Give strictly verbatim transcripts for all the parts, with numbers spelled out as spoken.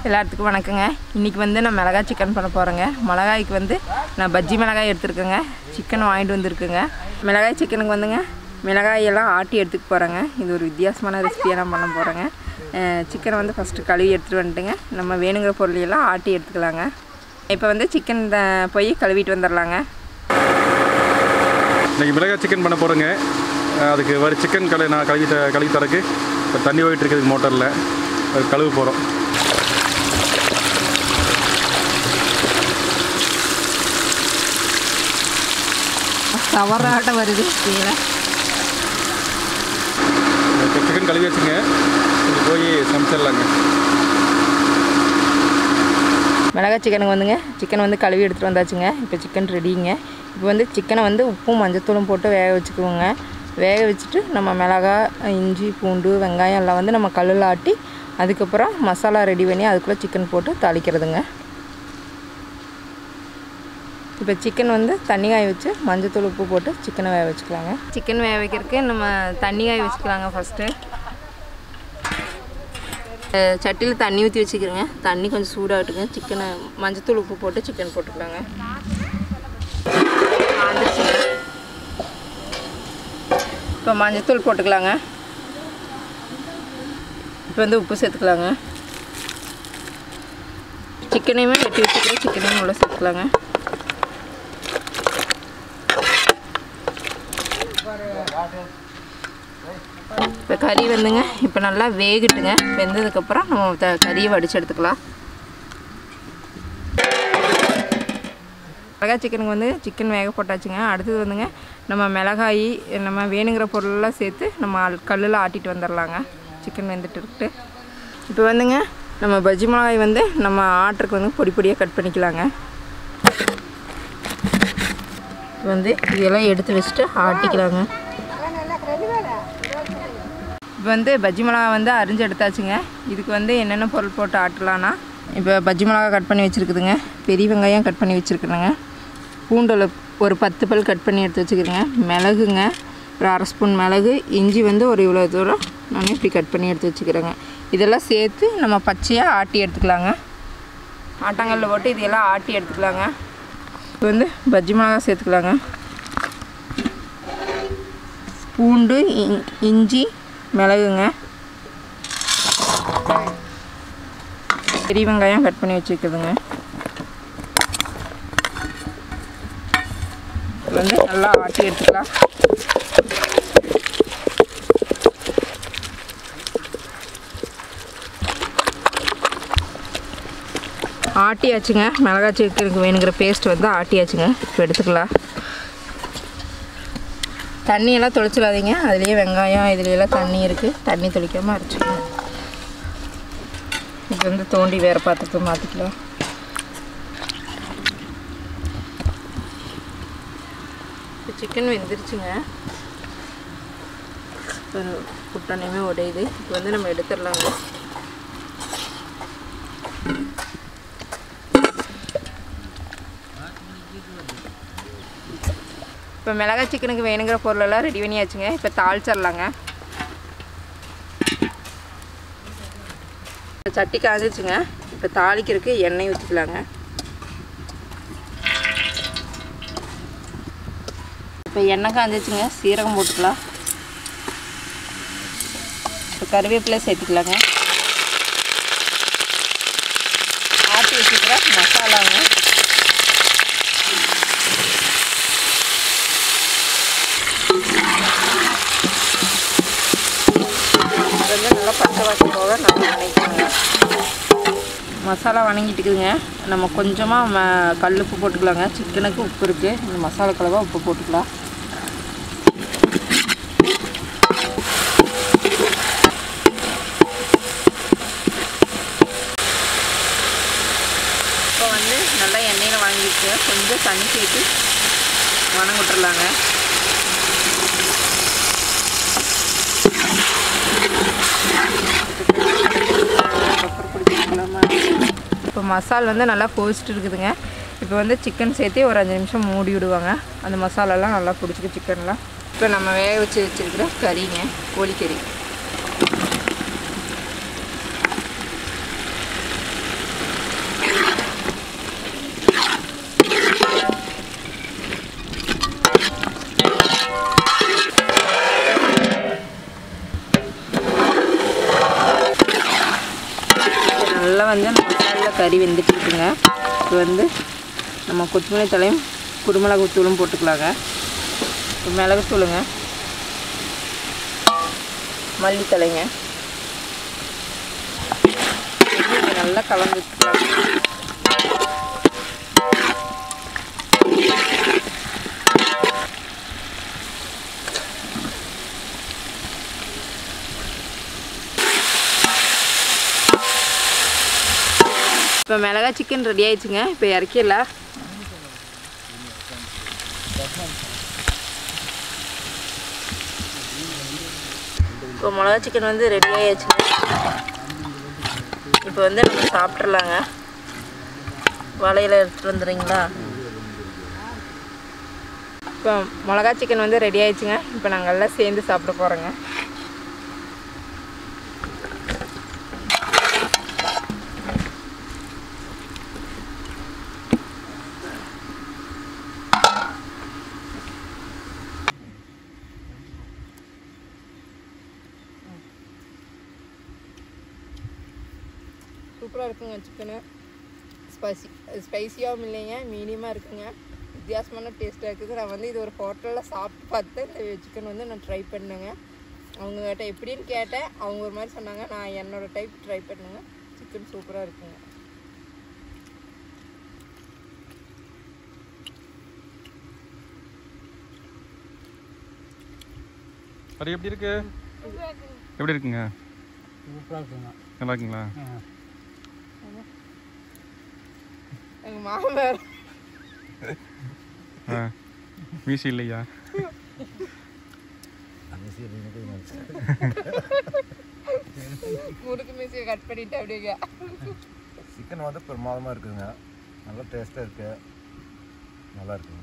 எல்லாத்துக்கும் வணக்கங்க. இன்றைக்கி வந்து நான் மிளகாய் சிக்கன் பண்ண போகிறேங்க. மிளகாய்க்கு வந்து நான் பஜ்ஜி மிளகாய் எடுத்துருக்கேங்க. சிக்கன் வாங்கிட்டு வந்துருக்குங்க. மிளகாய் சிக்கனுக்கு வந்துங்க மிளகாயெல்லாம் ஆட்டி எடுத்துக்க போகிறேங்க. இது ஒரு வித்தியாசமான ரெசிபியாக நான் பண்ண போகிறேங்க. சிக்கனை வந்து ஃபஸ்ட்டு கழுவி எடுத்துகிட்டு வந்துட்டுங்க நம்ம வேணுங்கிற பொருளையெல்லாம் ஆட்டி எடுத்துக்கலாங்க. இப்போ வந்து சிக்கன் போய் கழுவிட்டு வந்துடலாங்க. இன்றைக்கி மிளகாய் சிக்கன் பண்ண போகிறேங்க. அதுக்கு வர சிக்கன் கழுவி நான் கழுவி த கழுவி தரக்கு இப்போ தண்ணி போயிட்டு இருக்குது மோட்டரில். அது கழுவு போகிறோம். தவறாட்ட வருது. இப்போ சிக்கன் கழுவி வச்சுங்க. கொஞ்சம் போய் சமைச்சிடலாங்க. மிளகாய் சிக்கனுக்கு வந்துங்க சிக்கன் வந்து கழுவி எடுத்துகிட்டு வந்தாச்சுங்க. இப்போ சிக்கன் ரெடிங்க. இப்போ வந்து சிக்கனை வந்து உப்பும் மஞ்சத்தூளும் போட்டு வேக வச்சுக்குவோங்க. வேக வச்சுட்டு நம்ம மிளகாய், இஞ்சி, பூண்டு, வெங்காயம் எல்லாம் வந்து நம்ம கல்லில் ஆட்டி அதுக்கப்புறம் மசாலா ரெடி பண்ணி அதுக்குள்ளே சிக்கன் போட்டு தாளிக்கிறதுங்க. இப்போ சிக்கன் வந்து தண்ணி காய வச்சு மஞ்சத்தூள் உப்பு போட்டு சிக்கனை வேக வச்சுக்கலாங்க. சிக்கன் வேக வைக்கிறதுக்கு நம்ம தண்ணி காய வச்சுக்கலாங்க. ஃபஸ்ட்டு சட்டியில் தண்ணி ஊற்றி வச்சுக்கிறேங்க. தண்ணி கொஞ்சம் சூடாகட்டுங்க. சிக்கனை மஞ்சத்தூள் உப்பு போட்டு சிக்கன் போட்டுக்கலாங்க. இப்போ மஞ்சத்தூள் போட்டுக்கலாங்க. இப்போ வந்து உப்பு சேர்த்துக்கலாங்க. சிக்கனையுமே வெட்டி வச்சுக்கிறேன். சிக்கனையும் உள்ள சேர்த்துக்கலாங்க. இப்போ கறி வந்துங்க இப்போ நல்லா வேகட்டுங்க. வெந்ததுக்கப்புறம் நம்ம த கறியை வடித்து எடுத்துக்கலாம். மிளகாய் சிக்கனுக்கு வந்து சிக்கன் வேக போட்டாச்சுங்க. அடுத்தது வந்துங்க நம்ம மிளகாய் நம்ம வேணுங்கிற பொருளெல்லாம் சேர்த்து நம்ம கல்லில் ஆட்டிட்டு வந்துடலாங்க. சிக்கன் வெந்துட்டு இருக்கு. இப்போ வந்துங்க நம்ம பஜ்ஜி மிளகாய் வந்து நம்ம ஆட்டுறதுக்கு வந்து பொடி பொடியாக கட் பண்ணிக்கலாங்க. இப்போ வந்து இதெல்லாம் எடுத்து வச்சுட்டு ஆட்டிக்கலாங்க. இப்போ வந்து பஜ்ஜி மிளகா வந்து அரிஞ்சு எடுத்தாச்சுங்க. இதுக்கு வந்து என்னென்ன பொருள் போட்டு ஆட்டலான்னா இப்போ பஜ்ஜி மிளகா கட் பண்ணி வச்சுருக்குதுங்க. பெரிய வெங்காயம் கட் பண்ணி வச்சுருக்குறேங்க. பூண்டில் ஒரு பத்து பல் கட் பண்ணி எடுத்து வச்சுக்கிறேங்க. மிளகுங்க ஒரு அரை ஸ்பூன் மிளகு, இஞ்சி வந்து ஒரு இவ்வளோ தூரம் நான் இப்படி கட் பண்ணி எடுத்து வச்சுக்கிறேங்க. இதெல்லாம் சேர்த்து நம்ம பச்சையாக ஆட்டி எடுத்துக்கலாங்க. ஆட்டாங்கல்ல போட்டு இதெல்லாம் ஆட்டி எடுத்துக்கலாங்க. இப்போ வந்து பஜ்ஜி மிளகா சேர்த்துக்கலாங்க. பூண்டு, இஞ்சி, மிளகுங்க, பெரிய வெங்காயம் கட் பண்ணி வச்சுக்குதுங்க. இது வந்து நல்லா ஆட்டி எடுத்துக்கலாம். ஆட்டியாச்சுங்க. மிளகாய் சிக்கனுக்கு வேணுங்கிற பேஸ்ட் வந்து ஆட்டியாச்சுங்க. இப்போ எடுத்துக்கலாம். தண்ணியெல்லாம் தொளிச்சிடாதீங்க. அதுலேயே வெங்காயம் இதுலையெல்லாம் தண்ணி இருக்குது. தண்ணி தொளிக்காமல் அரைச்சிக்கலாம். இது வந்து தோண்டி வேறு பாத்திரத்தை மாற்றிக்கலாம். இப்போ சிக்கன் வெந்துருச்சுங்க. குட்டனையுமே உடையுது. இப்போ வந்து நம்ம எடுத்துடலாங்க. இப்போ மிளகாய் சிக்கனுக்கு வேணுங்கிற பொருளெல்லாம் ரெடி பண்ணியாச்சுங்க. இப்போ தாளிச்சிடலாங்க. சட்டி காஞ்சிச்சுங்க. இப்போ தாளிக்கிறதுக்கு எண்ணெய் ஊற்றிக்கலாங்க. இப்போ எண்ணெய் காஞ்சிச்சுங்க. சீரகம் போட்டுக்கலாம். இப்போ கருவேப்பிலை சேர்த்துக்கலாங்க. ஆட்டி வச்சுக்கிற மசாலாங்க. வந்து நல்லா பச்சை வாசம் போக நல்லா வணக்கிக்கோங்க. மசாலா வணங்கிட்டுக்குதுங்க. நம்ம கொஞ்சமாக ம கல் உப்பு போட்டுக்கலாங்க. சிக்கனுக்கு உப்பு இருக்குது. இந்த மசாலா கலவாக உப்பு போட்டுக்கலாம். இப்போ வந்து நல்லா எண்ணெயில் வணங்கிட்டு கொஞ்சம் தண்ணி சேர்த்து வணங்க விட்டுறலாங்க. இப்போ மசாலா வந்து நல்லா கொதிச்சுட்டு இருக்குதுங்க. இப்போ வந்து சிக்கன் சேர்த்து ஒரு அஞ்சு நிமிஷம் மூடி விடுவாங்க. அந்த மசாலாலாம் நல்லா பிடிச்சிக்கு சிக்கன்லாம். இப்போ நம்ம வேக வச்சு வச்சுருக்கிற கறிங்க, கோழிக்கறி. நல்லா வந்து மசாலில் கறி வெந்துட்டு இருக்குங்க. இப்போ வந்து நம்ம கொத்தமல்லி தலையும் குருமிளகு தூளும் போட்டுக்கலாங்க. மிளகு தூளுங்க, மல்லித்தலைங்க, நல்லா கலந்து வச்சுக்கலாம். இப்போ மிளகா சிக்கன் ரெடி ஆயிடுச்சுங்க. இப்போ இறக்கிடலாம். இப்போ மிளகா சிக்கன் வந்து ரெடி ஆயிடுச்சுங்க. இப்போ வந்து நம்ம சாப்பிட்றலாங்க. வலையில் எடுத்துகிட்டு வந்துடுறீங்களா? இப்போ மிளகா சிக்கன் வந்து ரெடி ஆயிடுச்சுங்க. இப்போ நாங்கள் எல்லாம் சேர்ந்து சாப்பிட போகிறோங்க. சூப்பராக இருக்குங்க சிக்கனு. ஸ்பைசி ஸ்பைசியாகவும் இல்லைங்க, மீடியமாக இருக்குங்க. வித்தியாசமான டேஸ்ட்டாக இருக்குது. நான் வந்து இது ஒரு ஹோட்டலில் சாப்பிட்டு பார்த்து இந்த சிக்கன் வந்து நான் ட்ரை பண்ணேங்க. அவங்ககிட்ட எப்படின்னு கேட்டேன். அவங்க ஒரு மாதிரி சொன்னாங்க. நான் என்னோடய டைப் ட்ரை பண்ணுங்க. சிக்கன் சூப்பராக இருக்குங்க. அது எப்படி இருக்கு? எப்படி இருக்குங்க? சூப்பராக இருக்குங்க. நல்லா இருக்குங்களா? எங்கள் மாமனார் ஆ மீசி இல்லையா? முறுக்கு மீசியை கட் பண்ணிட்டு அப்படிங்க. சிக்கன் வந்து பிரமாதமாக இருக்குதுங்க. நல்லா டேஸ்ட்டாக இருக்கு. நல்லா இருக்குங்க.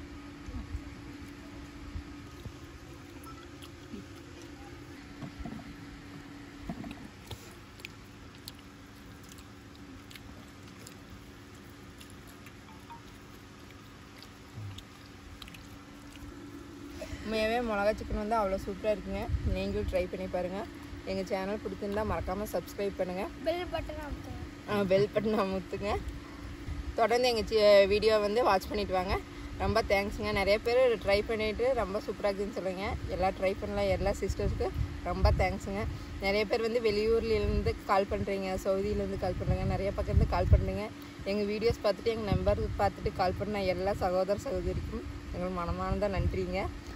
உண்மையாகவே மிளகா சிக்கன் வந்து அவ்வளோ சூப்பராக இருக்குங்க. நீங்களும் ட்ரை பண்ணி பாருங்கள். எங்கள் சேனல் பிடிச்சிருந்தா மறக்காமல் சப்ஸ்கிரைப் பண்ணுங்கள். பெல் பட்டன் அமுத்துங்க. பெல் பட்டன் அமுத்துங்க. தொடர்ந்து எங்கள் சி வீடியோ வந்து வாட்ச் பண்ணிட்டு வாங்க. ரொம்ப தேங்க்ஸுங்க. நிறைய பேர் ட்ரை பண்ணிவிட்டு ரொம்ப சூப்பராக இருக்குதுன்னு சொல்லுங்க. எல்லாம் ட்ரை பண்ணலாம். எல்லா சிஸ்டர்ஸ்க்கு ரொம்ப தேங்க்ஸுங்க. நிறைய பேர் வந்து வெளியூர்லேருந்து கால் பண்ணுறீங்க, சவுதியிலேருந்து கால் பண்ணுறீங்க, நிறைய பக்கத்துலேருந்து கால் பண்ணுறீங்க. எங்கள் வீடியோஸ் பார்த்துட்டு எங்கள் நம்பர் பார்த்துட்டு கால் பண்ண எல்லா சகோதர சகோதரிக்கும் எங்களுக்கு மனமார்ந்த நன்றிங்க.